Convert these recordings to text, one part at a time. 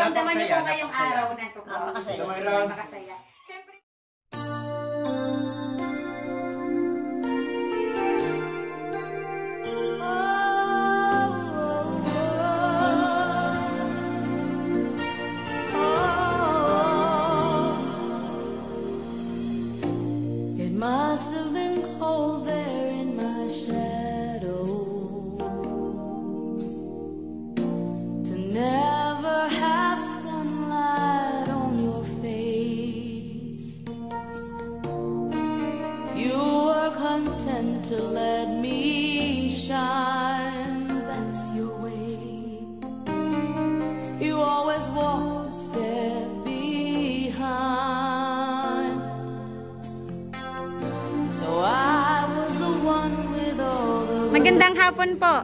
nararamdaman niyo po ngayong araw na ito po? Napakasaya. Napakasaya. Siyempre, it must have been cold there in my shadow to never have sunlight on your face. You were content to let me shine, that's your way. You always walked a step behind. So I was the one with all the Magandang hapon po.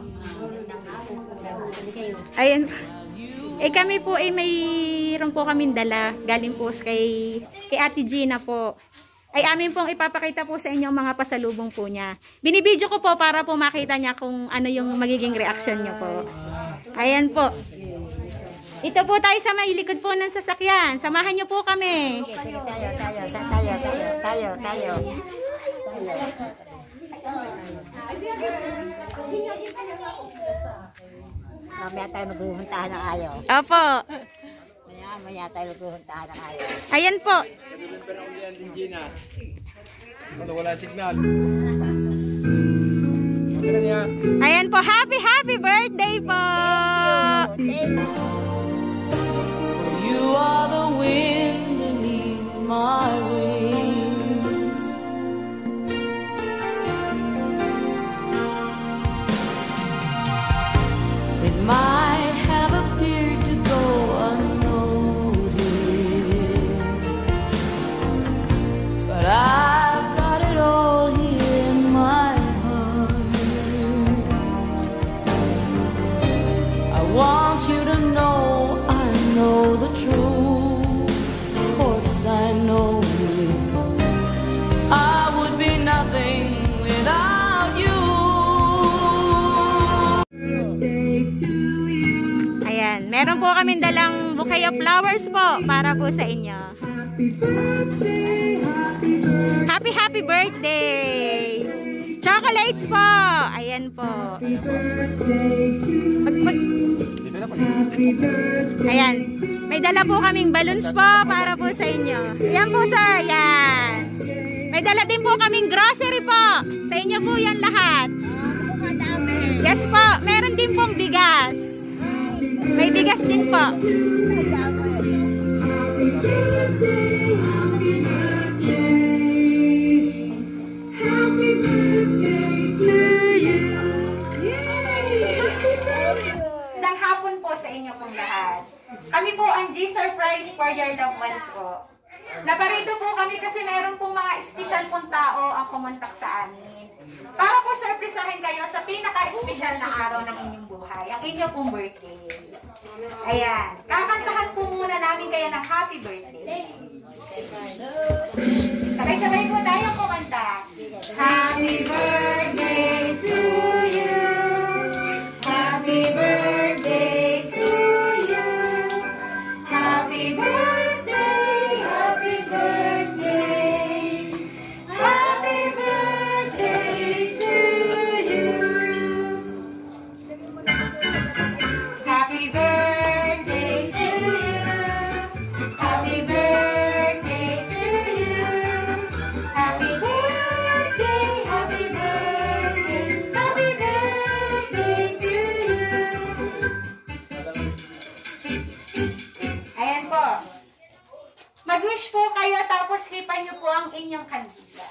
Ayan. Kami po ay mayroon po kaming dala. Galing po kay Ate Gina po. Ay amin pong ipapakita po sa inyo ang mga pasalubong po niya. Binibidyo ko po para po makita niya kung ano yung magiging reaction niya po. Ayan po. Ito po tayo sa may likod po ng sasakyan. Samahan niyo po kami. Tayo. Mamaya tayo maghuhuntahan ng ayaw. Opo. Mamaya tayo maghuhuntahan ng ayaw. Ayan po. Ano, wala signal. Ayan po. Happy birthday po. You are the wind beneath my wings. It might have appeared to go unnoticed, but I've got it all here in my heart. I want you to know I know the truth. Of course I know it. I would be nothing without you. Ayan, meron po kaming dalang bouquet of flowers po para po sa inyo. Happy birthday! Chocolates po! Ayan po. Ayan, may dala po kaming balloons po para po sa inyo. Ayan po sir, ayan. May dala din po kaming grocery po. Sa inyo po yan lahat. Yes po, meron din pong bigas. May bigas din po. magandang hapon po sa inyo pong lahat. Kami po ang G-Surprise for your loved ones po. Naparito po kami kasi meron pong mga espesyal pong tao ang kumontak sa amin. Para po surprisahin kayo sa pinaka-espesyal na araw ng inyong buhay, ang inyong pong birthday. Ayan. Kakantahan po muna namin kayo ng happy birthday. Sabay-sabay po tayo kumanta. Happy birthday to you. Happy birthday to you. Happy birthday, happy birthday. Happy birthday to you. Happy birthday to you. Happy birthday to you. Happy birthday, happy birthday. Happy birthday to you. Ayan po. Mag-wish po kayo tapos hipan niyo po ang inyong kandila.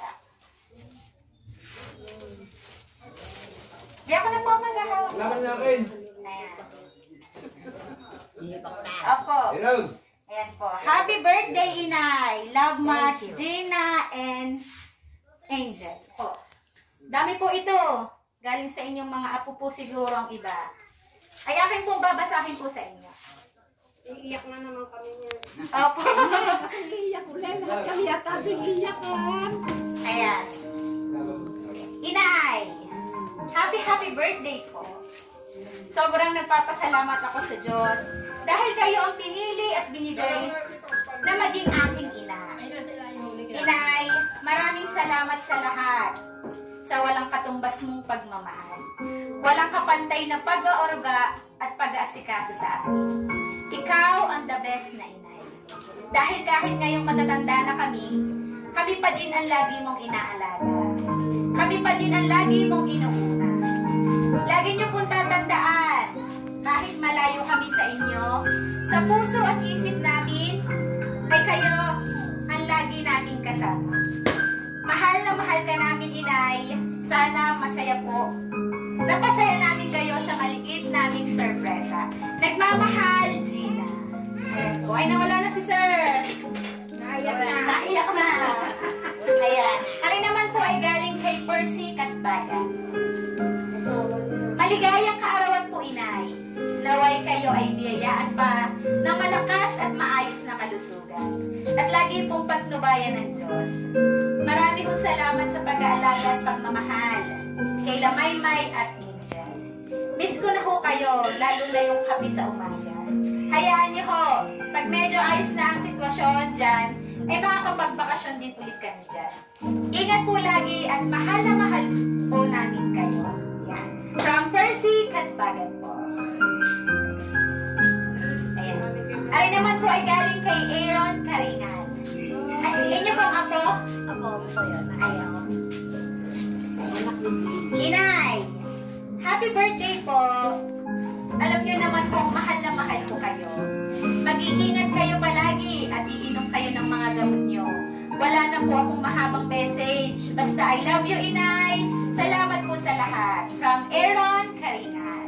Di ako na po maghahawak. Laban na akin. Ayan. Ihipak na. Opo. Hirog. Ayan po. Happy birthday, Inay. Love much, Gina and Angel. Po. Dami po ito. Galing sa inyong mga apo po siguro ang iba. Ay akin pong babasahin po sa inyo. Iiyak na naman kami niyan. Opo. Iiyak ulit. Lahat kami yata iiyakan. Ayan. Inay. Happy birthday po. Sobrang nagpapasalamat ako sa Diyos. Dahil kayo ang pinili at binigay na maging aking ina. Inay, maraming salamat sa lahat sa walang katumbas mong pagmamahal. Walang kapantay na pag-aaruga at pag-aasikaso sa akin. Ikaw ang the best na inay. Dahil kahit ngayong matatanda na kami pa din ang lagi mong inaalaga. Kami pa din ang lagi mong inuuna. Lagi niyo pong tatandaan, kahit malayo kami sa inyo, sa puso at isip namin, ay kayo ang lagi naming kasama. Mahal na mahal ka namin, inay. Sana masaya po. Napasaya namin kayo sa maliit naming sorpresa. Nagmamahal, Gina. Ayan po. Ay, nawala na si Sir. Naiyak na. Naiyak na. Ayan. Ari naman po ay galing kay Percy Katbagan. Maligayang kaarawan po, inay. Naway kayo ay biyayaan pa ng malakas at maayos na kalusugan. At lagi pong patnubayan ng Diyos. Marami pong salamat sa pag-aalaga at pagmamahal kay Lamaymay at Ninja. Miss ko na ho kayo, lalo na yung kape sa umaga. Hayaan niyo ho, pag medyo ayos na ang sitwasyon dyan, ay makakapagbakasyon din ulit kami dyan. Ingat po lagi at mahal na mahal po namin kayo. Yan. From Percy Katbagan po. Ayan. Ay naman po ay galing kay Aaron Karingan. Ay, inyo pong ako? Ako po yun. Ayaw. Inay, happy birthday po. Alam niyo naman po, mahal na mahal ko kayo. Mag-iingat kayo palagi at iinom kayo ng mga gamot niyo. Wala na po akong mahabang message. Basta I love you, inay. Salamat po sa lahat. From Aaron Karingan.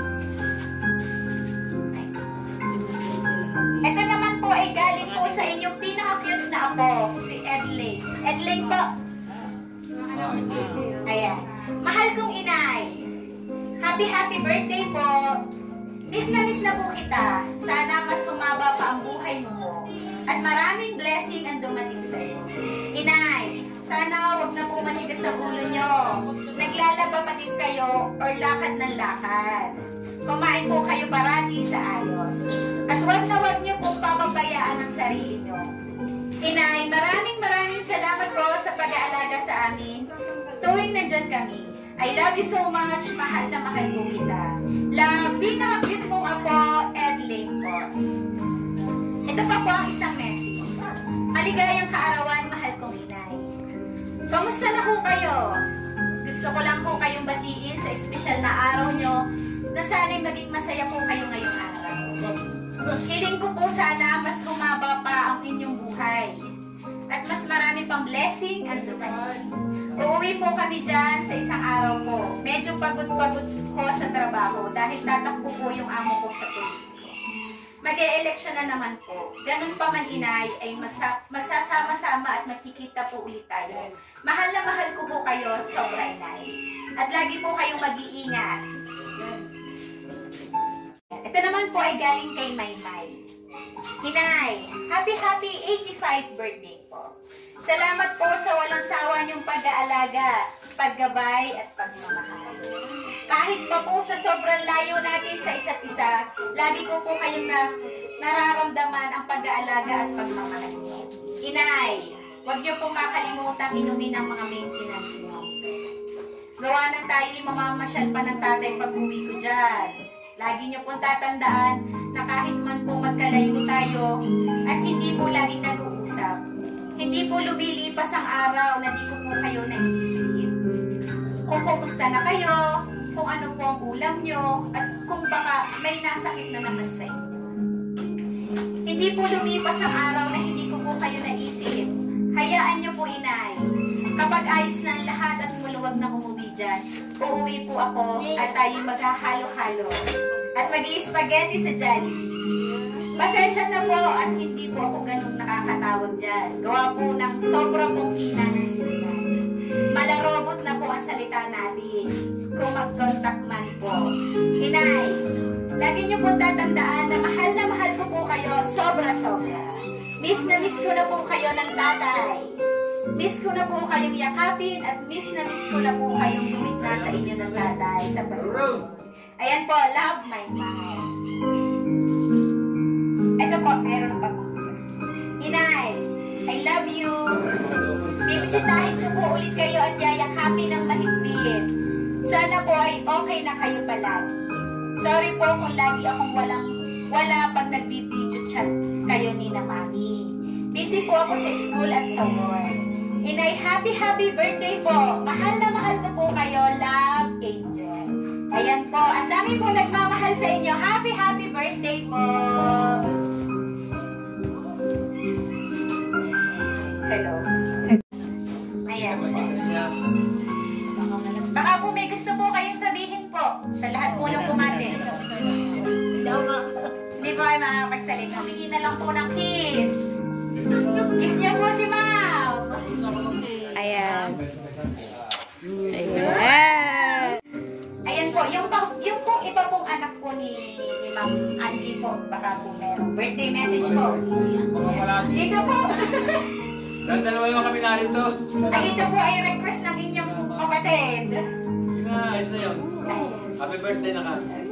Ito naman po ay galing po sa inyong pinaka-cute na apo, si Edling. Edling po. Ayan. Mahal kong inay. Happy birthday po. Miss na po kita. Sana mas humaba pa ang buhay mo po. At maraming blessing ang dumating sa iyo. Inay, sana wag na po manigas sa ulo nyo. Naglalaba pa din kayo or lakad ng lakad. Kumain po kayo parati sa ayos. At wag nyo pong papabayaan ang sarili nyo. Inay, maraming salamat po sa pag-aalaga sa amin. Tuwing nandyan kami. I love you so much. Mahal na mahal po kita. Pinaka-cute mong ako, Edling po. Ito pa po ang isang message. Maligayang kaarawan, mahal kong inay. Kamusta na po kayo? Gusto ko lang po kayong batiin sa espesyal na araw nyo na sana'y maging masaya po kayo ngayong araw. Hiling ko po sana mas humaba pa ang inyong buhay at mas marami pang blessing ang dumating. Uuwi po kami dyan sa isang araw po. Medyo pagod-pagod ko sa trabaho dahil tatakbo po yung amo ko sa politiko. Mag-e-eleksyon na naman po. Ganun pa man, inay, ay magsasama-sama at magkikita po ulit tayo. Mahal na mahal ko po kayo, sobra, inay. At lagi po kayong mag-iingat. Ito naman po ay galing kay Maymay. Inay, happy 85th birthday po. Salamat po sa walang sawa niyong pag-aalaga, paggabay at pagmamahal. Kahit pa po sa sobrang layo natin sa isa't isa, lagi ko po kayong nararamdaman ang pag-aalaga at pagmamahal niyo. Inay, huwag niyo pong kakalimutan inumin ang mga maintenance niyo. Gawa ng tayo mamamasyal pa ng tatay pag-uwi ko dyan. Lagi niyo pong tatandaan na kahit man po magkalayo tayo at hindi po laging nag-uusap, hindi po lumilipas ang araw na di ko po kayo naiisip. Kung kumusta na kayo, kung ano po ang ulam nyo, at kung baka may nasakit na naman sa inyo. Hindi po lumipas ang araw na hindi ko po kayo naisip. Hayaan nyo po, inay. Kapag ayos na ang lahat at maluwag na umuwi dyan, uuwi po ako at tayo maghahalo-halo. At mag-i-spaghetti sa Jollibee. Pasensya na po at hindi po ako ganun nakakatawag dyan. Gawa po ng sobra pong hina ng signal. Malarobot na po ang salita natin. Kung mag-contact man po. Inay, lagi niyo po tatandaan na mahal ko po kayo sobra-sobra. Miss na miss ko na po kayo ng tatay. Miss ko na po kayong yakapin at miss ko na po kayong gumitna sa inyo ng tatay sa pag-ibig. Ayan po, love my mind. bibisitahin ko po ulit kayo at yayakapin ng mahigpit. Sana po ay okay na kayo palagi. Sorry po kung lagi akong wala pag nag-video chat kayo ni na Mami. Busy po ako sa school at sa work. Inay, happy birthday po. Mahal na mahal ko po kayo, Love Angel. Ayan po, ang dami po nagmamahal sa inyo. Happy birthday po. Hello. Ayan. Baka po may gusto po kayong sabihin po sa lahat po ng bumati. Hindi po ay makakapagsalita. Humingi na lang po ng kiss. Kiss niya po si Ma'am. Ayan. Ayan. Ayan po, yung pong iba pong anak po ni Ma'am Andy po, baka po merong birthday message po. Dito po. Dalawa naman kami narito. Ay, ito po ay request ng inyong kapatid. Ayos na yun. Happy birthday na ka.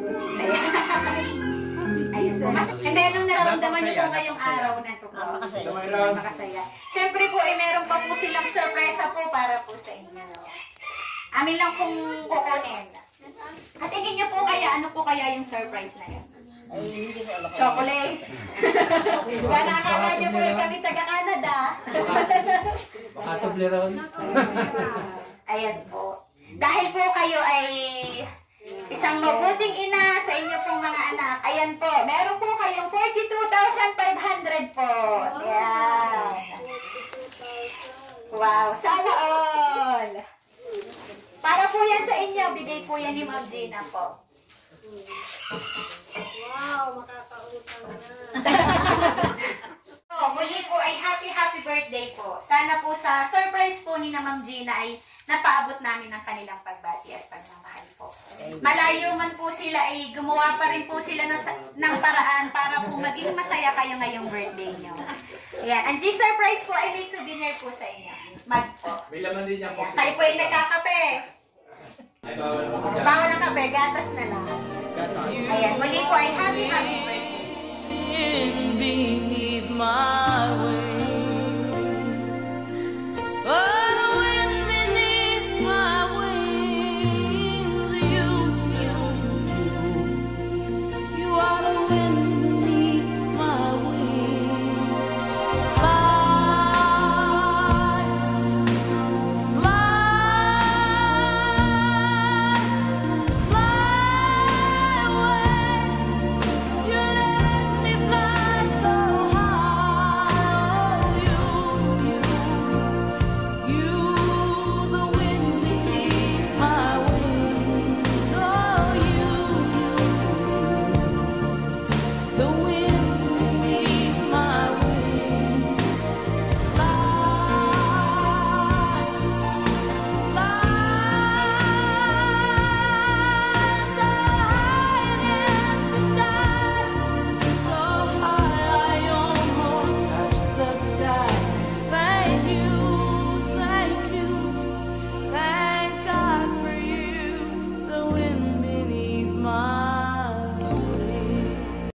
Ayun po. Hindi, anong nararamdaman niyo po ngayong araw na ito po? Makasaya. Siyempre po, ay meron pa po silang sorpresa po para po sa inyo. Amin lang pong kukunin. At tingin niyo po kaya, ano po kaya yung surprise na yan? Chocolate. Baka akala niyo po yung kami taga-Canada. Makatubli ron. Ayan po. Dahil po kayo ay isang mabuting ina sa inyo pong mga anak. Ayan po, meron po kayong 42,500 po. Ayan. Wow, sana all. Para po yan sa inyo, bigay po yan ni Ma'am Gina po. Wow, makakautang na. So, muli po ay happy birthday po. Sana po sa surprise po ni na Ma'am Gina ay napaabot namin ang kanilang pagbati at pagmamahal po. Malayo man po sila ay gumawa pa rin po sila ng paraan para po maging masaya kayo ngayong birthday nyo. Ayan. Ang G-surprise po ay may souvenir po sa inyo. Mag po. May laman din niya po. Ayan. Kayo po ay nagkakape. Bawal ang kape, gatas na lang. Ayan. Muli po ay happy birthday.